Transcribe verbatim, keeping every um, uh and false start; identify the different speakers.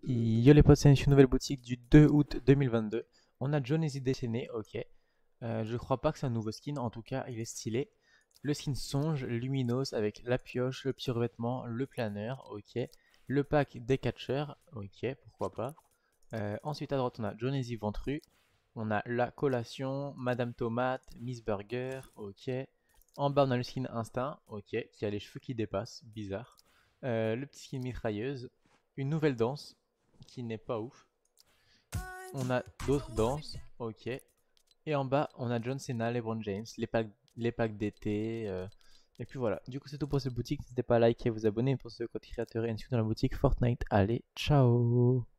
Speaker 1: Yo les potes, c'est une nouvelle boutique du deux août deux mille vingt-deux. On a Jonesy dessiné, ok. Euh, je crois pas que c'est un nouveau skin, en tout cas il est stylé. Le skin songe, luminos avec la pioche, le petit revêtement, le planeur, ok. Le pack des catcheurs, ok, pourquoi pas. Euh, ensuite à droite on a Jonesy Ventru. On a la collation, Madame Tomate, Miss Burger, ok. En bas on a le skin instinct, ok, qui a les cheveux qui dépassent, bizarre. Euh, le petit skin mitrailleuse, une nouvelle danse, qui n'est pas ouf. On a d'autres danses, ok. Et en bas, on a John Cena, LeBron James, les packs, les packs d'été. euh, Et puis voilà. Du coup, c'est tout pour cette boutique. N'hésitez pas à liker et vous abonner pour ce code créateur et ainsi dans la boutique Fortnite. Allez, ciao!